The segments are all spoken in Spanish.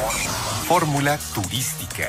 Fórmula turística.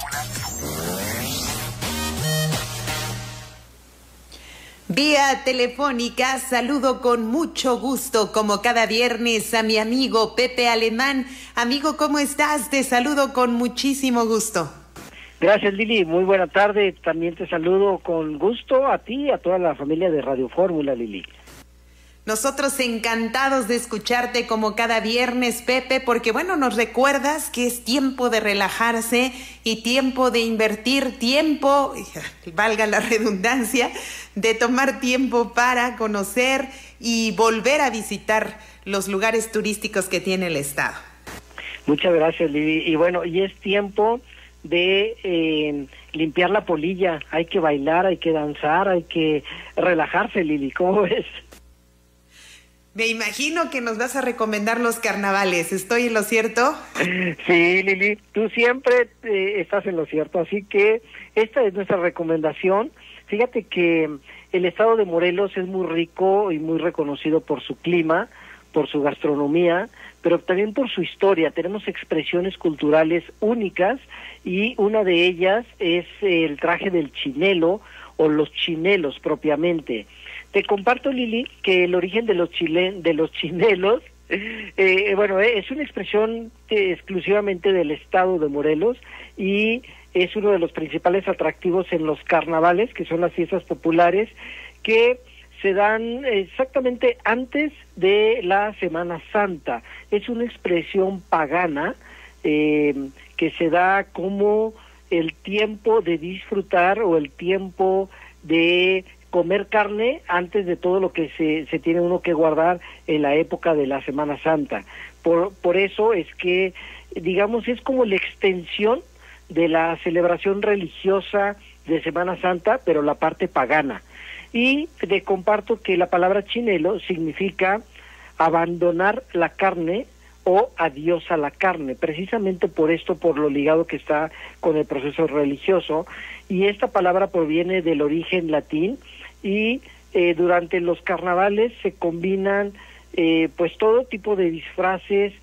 Vía telefónica saludo con mucho gusto, como cada viernes, a mi amigo Pepe Alemán. Amigo, ¿cómo estás? Te saludo con muchísimo gusto. Gracias, Lili. Muy buena tarde. También te saludo con gusto a ti y a toda la familia de Radio Fórmula, Lili. Nosotros encantados de escucharte como cada viernes, Pepe, porque bueno, nos recuerdas que es tiempo de relajarse y tiempo de invertir tiempo, valga la redundancia, de tomar tiempo para conocer y volver a visitar los lugares turísticos que tiene el estado. Muchas gracias, Lili. Y bueno, y es tiempo de limpiar la polilla. Hay que bailar, hay que danzar, hay que relajarse, Lili. ¿Cómo ves? Me imagino que nos vas a recomendar los carnavales. ¿Estoy en lo cierto? Sí, Lili, tú siempre estás en lo cierto, así que esta es nuestra recomendación. Fíjate que el estado de Morelos es muy rico y muy reconocido por su clima, por su gastronomía, pero también por su historia. Tenemos expresiones culturales únicas y una de ellas es el traje del chinelo o los chinelos propiamente. Te comparto, Lili, que el origen de los chinelos, es una expresión exclusivamente del estado de Morelos y es uno de los principales atractivos en los carnavales, que son las fiestas populares, que se dan exactamente antes de la Semana Santa. Es una expresión pagana que se da como el tiempo de disfrutar o el tiempo de comer carne antes de todo lo que se tiene uno que guardar en la época de la Semana Santa. Por eso es que, digamos, es como la extensión de la celebración religiosa de Semana Santa, pero la parte pagana. Y te comparto que la palabra chinelo significa abandonar la carne o adiós a la carne, precisamente por esto, por lo ligado que está con el proceso religioso, y esta palabra proviene del origen latín, y durante los carnavales se combinan pues todo tipo de disfraces,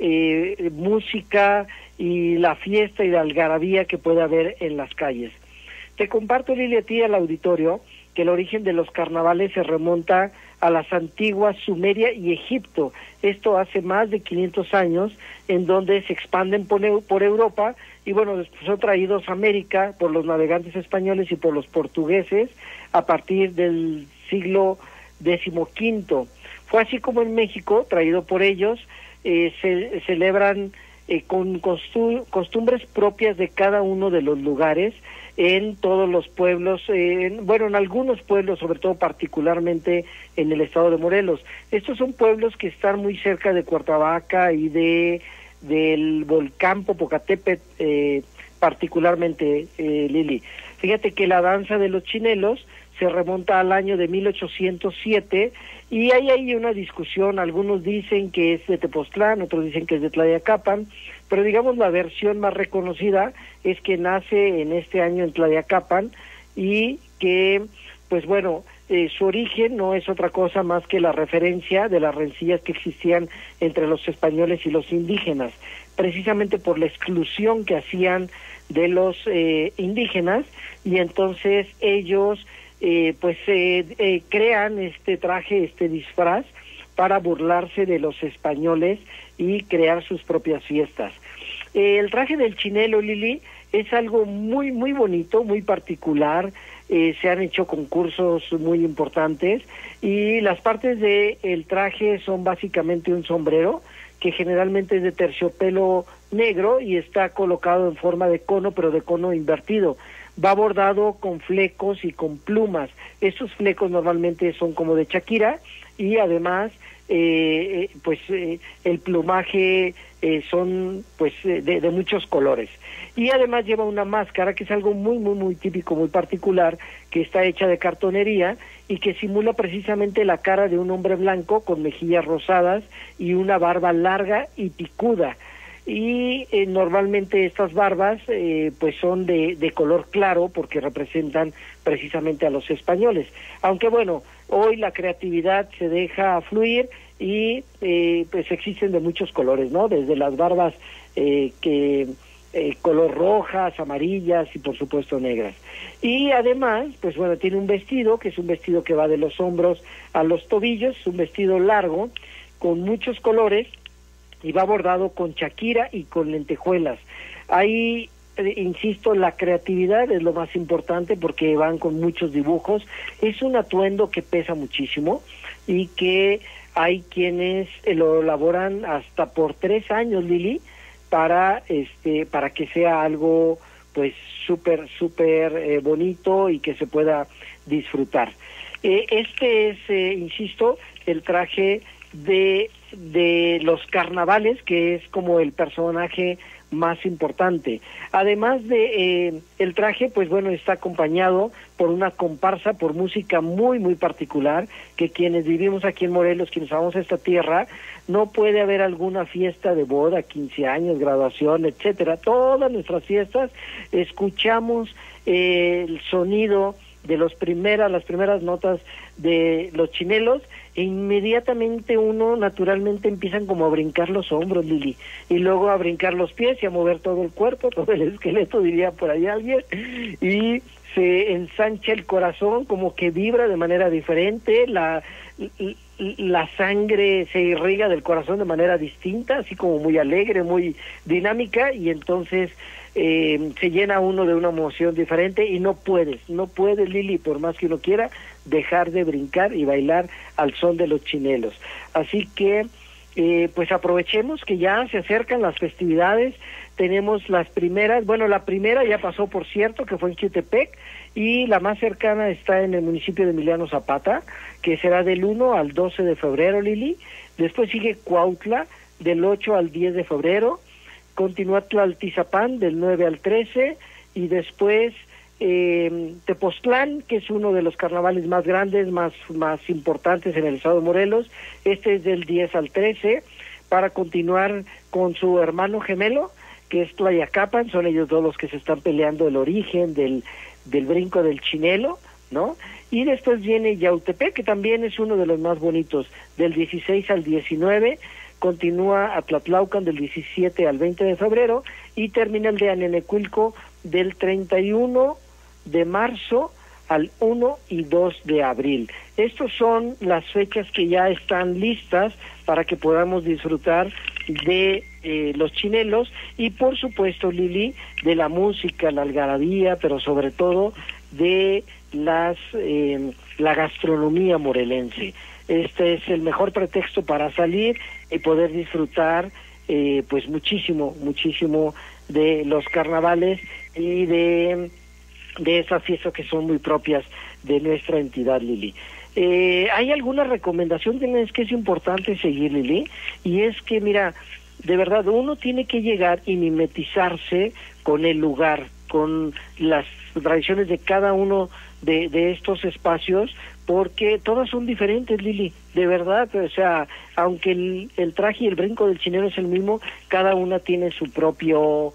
música y la fiesta y la algarabía que puede haber en las calles. Te comparto, Lili, a ti y al auditorio, que el origen de los carnavales se remonta a las antiguas Sumeria y Egipto. Esto hace más de 500 años, en donde se expanden por Europa y bueno, después son traídos a América por los navegantes españoles y por los portugueses a partir del siglo XV. Fue así como en México, traído por ellos, se celebran con costumbres propias de cada uno de los lugares, en todos los pueblos, en algunos pueblos, sobre todo particularmente en el estado de Morelos. Estos son pueblos que están muy cerca de Cuernavaca y del volcán Popocatépetl, particularmente, Lili. Fíjate que la danza de los chinelos se remonta al año de 1807 y hay una discusión. Algunos dicen que es de Tepoztlán, otros dicen que es de Tlayacapan, pero digamos la versión más reconocida es que nace en este año en Tlayacapan y que, pues bueno, su origen no es otra cosa más que la referencia de las rencillas que existían entre los españoles y los indígenas, precisamente por la exclusión que hacían de los indígenas, y entonces ellos crean este traje, este disfraz, para burlarse de los españoles y crear sus propias fiestas. El traje del chinelo, Lili, es algo muy, muy bonito, muy particular. Se han hecho concursos muy importantes y las partes del traje son básicamente un sombrero que generalmente es de terciopelo negro y está colocado en forma de cono, pero de cono invertido. Va bordado con flecos y con plumas. Estos flecos normalmente son como de Shakira y además el plumaje son de muchos colores. Y además lleva una máscara que es algo muy, muy, muy típico, muy particular, que está hecha de cartonería y que simula precisamente la cara de un hombre blanco con mejillas rosadas y una barba larga y picuda. Y normalmente estas barbas son de color claro porque representan precisamente a los españoles. Aunque bueno, hoy la creatividad se deja fluir y pues existen de muchos colores, ¿no? Desde las barbas color rojas, amarillas y por supuesto negras. Y además, pues bueno, tiene un vestido, que es un vestido que va de los hombros a los tobillos, es un vestido largo, con muchos colores, y va bordado con chaquira y con lentejuelas. Ahí, insisto, la creatividad es lo más importante porque van con muchos dibujos. Es un atuendo que pesa muchísimo y que hay quienes lo elaboran hasta por 3 años, Lili, para que sea algo pues súper bonito y que se pueda disfrutar. Este es, insisto, el traje de los carnavales, que es como el personaje más importante. Además de el traje, pues bueno, está acompañado por una comparsa, por música muy particular, que quienes vivimos aquí en Morelos, quienes vamos a esta tierra, no puede haber alguna fiesta de boda, 15 años, graduación, etcétera. Todas nuestras fiestas escuchamos el sonido de las primeras notas de los chinelos, e inmediatamente uno naturalmente empiezan como a brincar los hombros, Lili, y luego a brincar los pies y a mover todo el cuerpo, todo el esqueleto, diría por ahí alguien, y se ensancha el corazón, como que vibra de manera diferente, la sangre se irriga del corazón de manera distinta, así como muy alegre, muy dinámica, y entonces se llena uno de una emoción diferente y no puedes, Lili, por más que uno quiera, dejar de brincar y bailar al son de los chinelos. Así que pues aprovechemos que ya se acercan las festividades. Tenemos las primeras, bueno, la primera ya pasó, por cierto, que fue en Xiutepec, y la más cercana está en el municipio de Emiliano Zapata, que será del 1 al 12 de febrero, Lili. Después sigue Cuautla, del 8 al 10 de febrero. Continúa Tlaltizapán, del 9 al 13, y después Tepoztlán, que es uno de los carnavales más grandes, más importantes en el estado de Morelos. Este es del 10 al 13, para continuar con su hermano gemelo, que es Tlayacapan. Son ellos dos los que se están peleando el origen del brinco del chinelo, ¿no? Y después viene Yautepec, que también es uno de los más bonitos, del 16 al 19, continúa Atlatlaucan del 17 al 20 de febrero, y termina el de Anenecuilco del 31 de marzo al 1 y 2 de abril. Estos son las fechas que ya están listas para que podamos disfrutar de los chinelos, y por supuesto, Lili, de la música, la algarabía, pero sobre todo de la gastronomía morelense. Este es el mejor pretexto para salir y poder disfrutar pues muchísimo de los carnavales y de esas fiestas que son muy propias de nuestra entidad, Lili. Hay alguna recomendación que es importante seguir, Lili, y es que, mira, de verdad, uno tiene que llegar y mimetizarse con el lugar, con las tradiciones de cada uno de estos espacios, porque todas son diferentes, Lili, de verdad. O sea, aunque el traje y el brinco del chinelo es el mismo, cada una tiene sus propios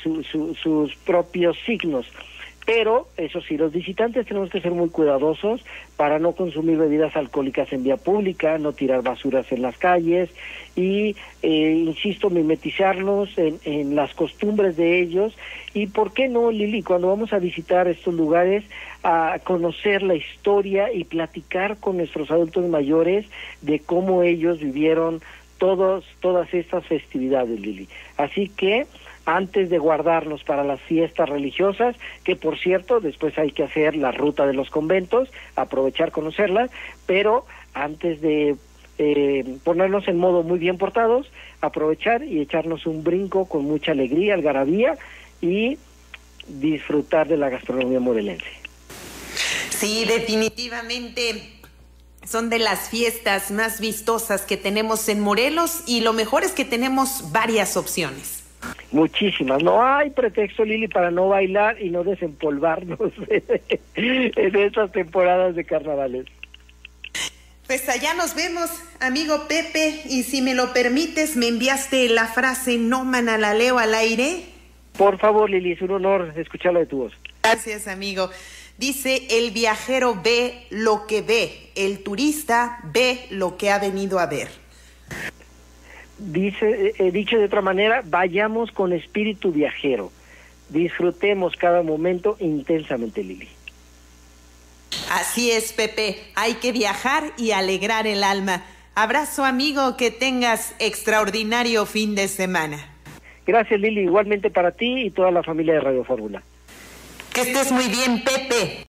signos. Pero, eso sí, los visitantes tenemos que ser muy cuidadosos para no consumir bebidas alcohólicas en vía pública, no tirar basuras en las calles y, insisto, mimetizarnos en las costumbres de ellos. Y, ¿por qué no, Lili, cuando vamos a visitar estos lugares, a conocer la historia y platicar con nuestros adultos mayores de cómo ellos vivieron todas estas festividades, Lili? Así que, antes de guardarnos para las fiestas religiosas, que por cierto, después hay que hacer la ruta de los conventos, aprovechar, conocerlas, pero antes de ponernos en modo muy bien portados, aprovechar y echarnos un brinco con mucha alegría, algarabía, y disfrutar de la gastronomía morelense. Sí, definitivamente son de las fiestas más vistosas que tenemos en Morelos, y lo mejor es que tenemos varias opciones. Muchísimas, no hay pretexto, Lili, para no bailar y no desempolvarnos en estas temporadas de carnavales. Pues allá nos vemos, amigo Pepe, y si me lo permites, me enviaste la frase nómana, la leo al aire. Por favor, Lili, es un honor escucharla de tu voz. Gracias, amigo. Dice: el viajero ve lo que ve, el turista ve lo que ha venido a ver. Dicho de otra manera, vayamos con espíritu viajero. Disfrutemos cada momento intensamente, Lili. Así es, Pepe. Hay que viajar y alegrar el alma. Abrazo, amigo, que tengas extraordinario fin de semana. Gracias, Lili. Igualmente para ti y toda la familia de Radio Fórmula. Que estés muy bien, Pepe.